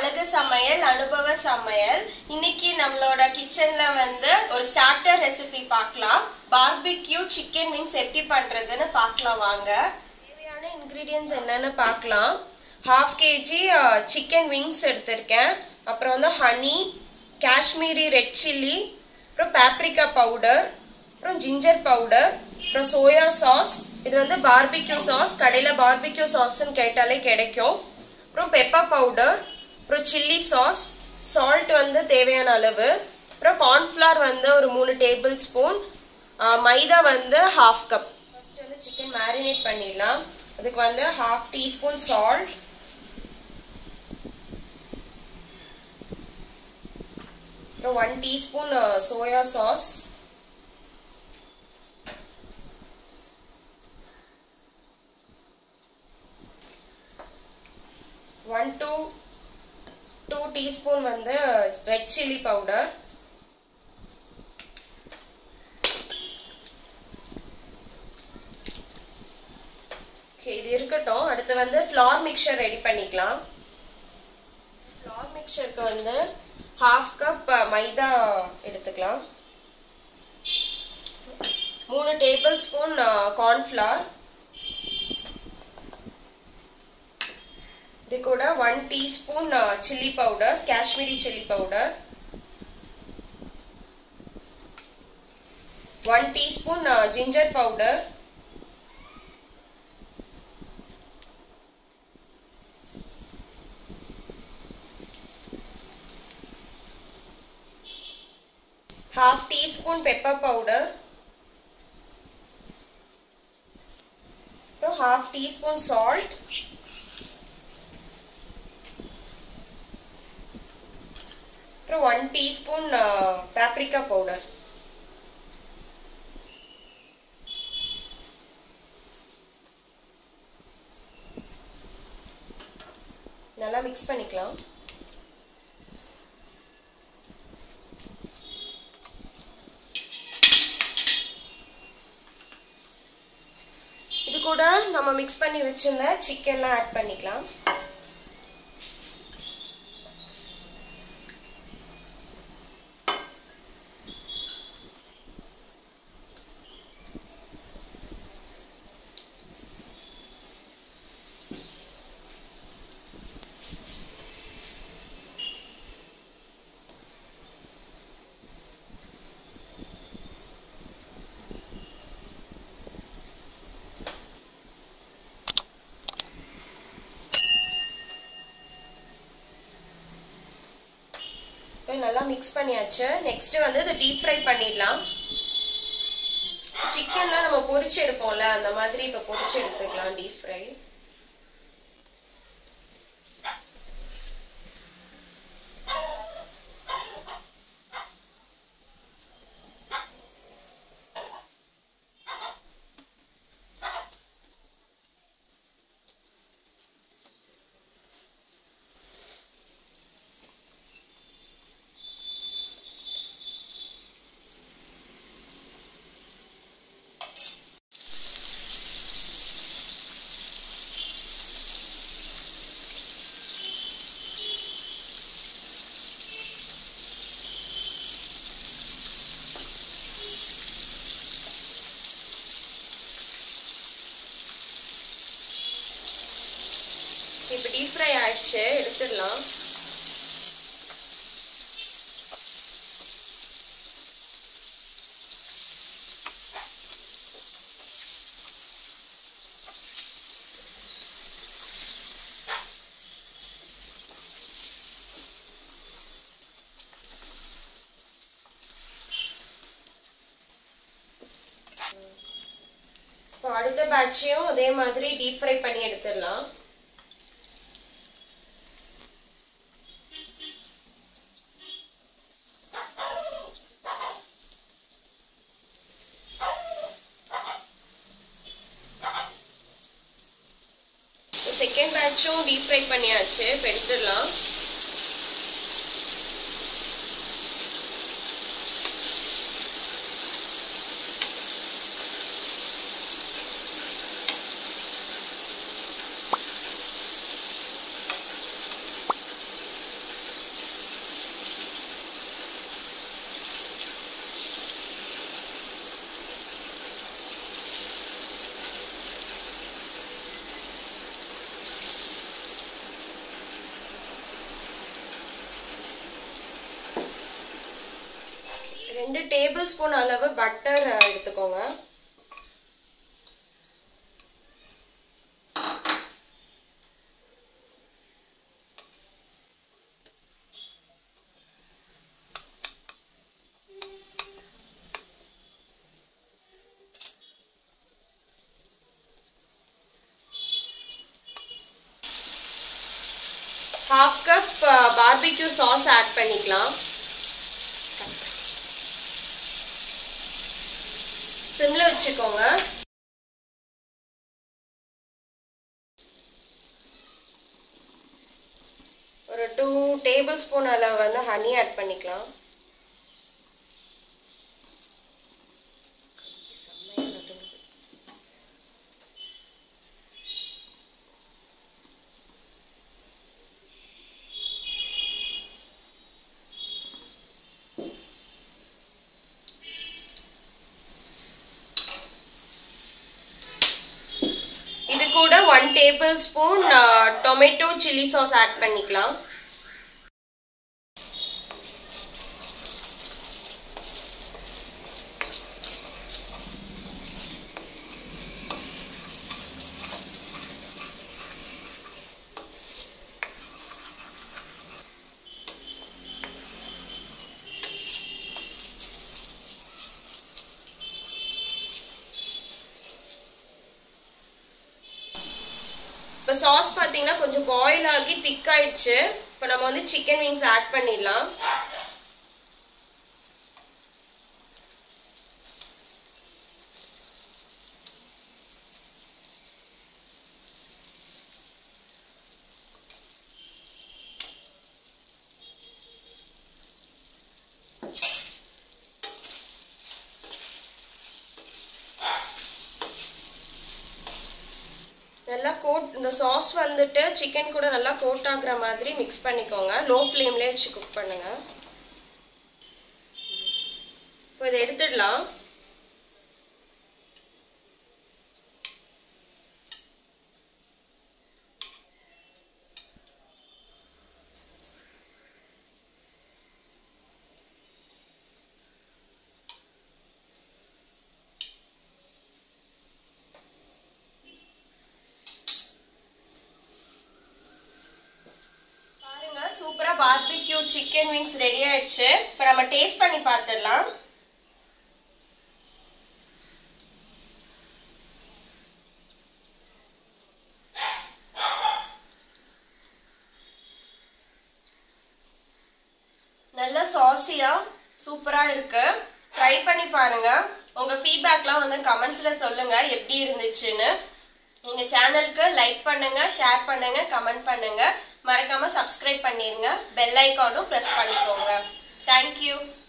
அழகு சமையல் அனுபவ சமையல். இன்னைக்கு நம்மளோட கிச்சன்ல வந்து ஒரு ஸ்டார்டர் ரெசிபி பார்க்கலாம். பார்பிக்யூ சிக்கன் விங்ஸ் எப்படி பண்றதுன்னு பார்க்கலாம் வாங்க. தேவையான இன்கிரீடியன்ட்ஸ் என்னன்னு பார்க்கலாம். 1/2 kg சிக்கன் விங்ஸ் எடுத்திருக்கேன். அப்புறம் வந்து ஹனி, காஷ்மீரி ரெட் சில்லி, அப்புறம் பாப்ரிகா பவுடர், அப்புறம் ஜிஞ்சர் பவுடர், அப்புறம் சோயா சாஸ். இது வந்து பார்பிக்யூ சாஸ். கடையில் பார்பிக்யூ சாஸ்ன்னு கேட்டாலே கிடைக்கும். அப்புறம் பெப்பர் பவுடர், அப்புறம் சில்லி சாஸ், சால்ட் வந்து தேவையான அளவு, அப்புறம் கார்ன்ஃப்ளவர் வந்து ஒரு 3 டேபிள் ஸ்பூன், மைதா வந்து 1/2 கப். ஃபர்ஸ்ட் வந்து சிக்கன் மேரினேட் பண்ணிடலாம். அதுக்கு வந்து 1/2 டீஸ்பூன் சால்ட், அப்புறம் 1 teaspoon soya sauce, one to 2 teaspoon வந்து ரெட் சில்லி பவுடர், இது இருக்கட்டும். அடுத்து வந்து ஃப்ளார் மிக்சர் ரெடி பண்ணிக்கலாம். ஃப்ளார் மிக்சருக்கு வந்து 1/2 கப் மைதா எடுத்துக்கலாம், 3 டேபிள் ஸ்பூன் கார்ன்ஃப்ளவர், இது கூட 1 teaspoon chilli powder, Kashmiri chilli powder, 1 teaspoon ginger powder, ½ teaspoon pepper powder, அப்புறம் ½ டீஸ்பூன் சால்ட், அப்புறம் 1 டீஸ்பூன் பாப்ரிகா பவுடர். நல்லா மிக்ஸ் பண்ணிக்கலாம். இது கூட நம்ம மிக்ஸ் பண்ணி வச்சிருந்த சிக்கன்லாம் ஆட் பண்ணிக்கலாம். நல்லா மிக்ஸ் பண்ணியாச்சு. நெக்ஸ்ட் வந்து இதை டீப் ஃப்ரை பண்ணிடலாம். சிக்கன்லாம் நம்ம பொரிச்சு எடுப்போம்ல, அந்த மாதிரி இப்போ பொரிச்சு எடுத்துக்கலாம் டீப் ஃப்ரை. இப்போ டீப் ஃப்ரை ஆயிடுச்சு, எடுத்துடலாம். இப்போ அடுத்த பேட்சையும் அதே மாதிரி டீப் ஃப்ரை பண்ணி எடுத்துடலாம். செகண்ட் பேட்சும் டீப் ஃப்ரை பண்ணியாச்சு, இப்போ எடுத்துடலாம். 2 டேபிள் ஸ்பூன் அளவு பட்டர் எடுத்துக்கோங்க. Half cup barbecue sauce add பண்ணிக்கலாம். சிம்ல வச்சுக்கோங்க. ஒரு 2 டேபிள் ஸ்பூன் அளவு வந்து ஹனி ஆட் பண்ணிக்கலாம். இது கூட 1 tablespoon tomato chilli sauce add பண்ணிக்கலாம். இப்போ சாஸ் பார்த்தீங்கன்னா கொஞ்சம் பாயில் ஆகி திக் ஆயிடுச்சு. இப்போ நம்ம வந்து சிக்கன் விங்ஸ் ஆட் பண்ணிடலாம். நல்லா கோட் இந்த சாஸ் வந்துட்டு சிக்கன் கூட நல்லா கோட் ஆகுற மாதிரி மிக்ஸ் பண்ணிக்கோங்க. லோ ஃப்ளேம்லேயே வச்சு குக் பண்ணுங்க. இப்போ இதை எடுத்துடலாம். சூப்பரா பார்பிக்யூ சிக்கன் விங்ஸ் ரெடி ஆயிடுச்சு. இப்போ நம்ம டேஸ்ட் பண்ணி பார்த்துடலாம். நல்ல சாசியா சூப்பரா இருக்கு. ட்ரை பண்ணி பாருங்க. உங்க ஃபீட்பேக்லாம் வந்து கமெண்ட்ஸ்ல சொல்லுங்க எப்படி இருந்துச்சுன்னு. எங்க சேனலுக்கு லைக் பண்ணுங்க, ஷேர் பண்ணுங்க, கமெண்ட் பண்ணுங்க. மறக்காம சப்ஸ்கிரைப் பண்ணிருங்க. பெல் ஐகானும் பிரஸ் பண்ணிக்கோங்க. தேங்க்யூ.